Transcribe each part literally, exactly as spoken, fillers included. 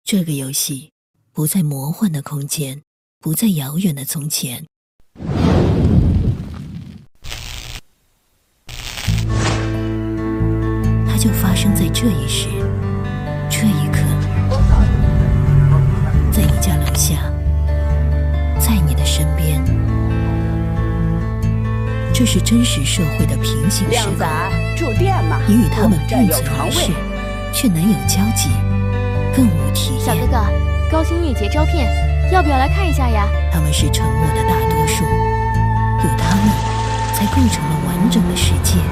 这个游戏不在魔幻的空间，不在遥远的从前，它就发生在这一时，这一刻，在你家楼下，在你的身边。这是真实社会的平行时空。 靓仔，住店吗？ 你与他们并存于世，却难有交集，更无体验。 小哥哥，高新月节招聘，要不要来看一下呀？ 他们是沉默的大多数，有他们，才构成了完整的世界。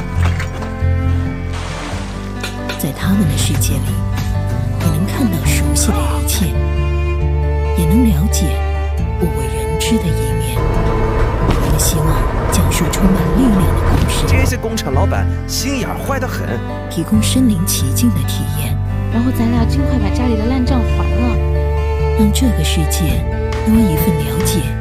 在他们的世界里，你能看到熟悉的一切，也能了解不为人知的一面。我们希望讲述充满力量的故事。 这些工厂老板心眼坏得很， 提供身临其境的体验。 然后咱俩尽快把家里的烂账还了， 让这个世界多一份了解